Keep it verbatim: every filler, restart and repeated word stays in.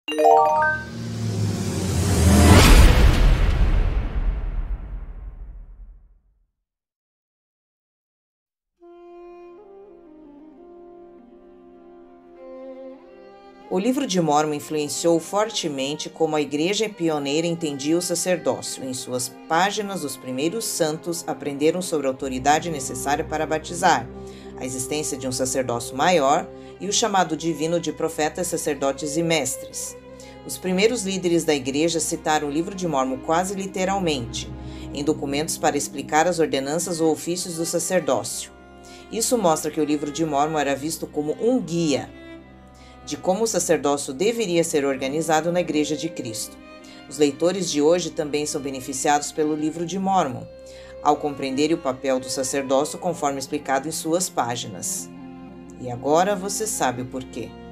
O Livro de Mórmon influenciou fortemente como a igreja pioneira entendia o sacerdócio. Em suas páginas, os primeiros santos aprenderam sobre a autoridade necessária para batizar, a existência de um sacerdócio maior e o chamado divino de profetas, sacerdotes e mestres. Os primeiros líderes da igreja citaram o Livro de Mórmon quase literalmente, em documentos para explicar as ordenanças ou ofícios do sacerdócio. Isso mostra que o Livro de Mórmon era visto como um guia de como o sacerdócio deveria ser organizado na Igreja de Cristo. Os leitores de hoje também são beneficiados pelo Livro de Mórmon, ao compreenderem o papel do sacerdócio conforme explicado em suas páginas. E agora você sabe o porquê.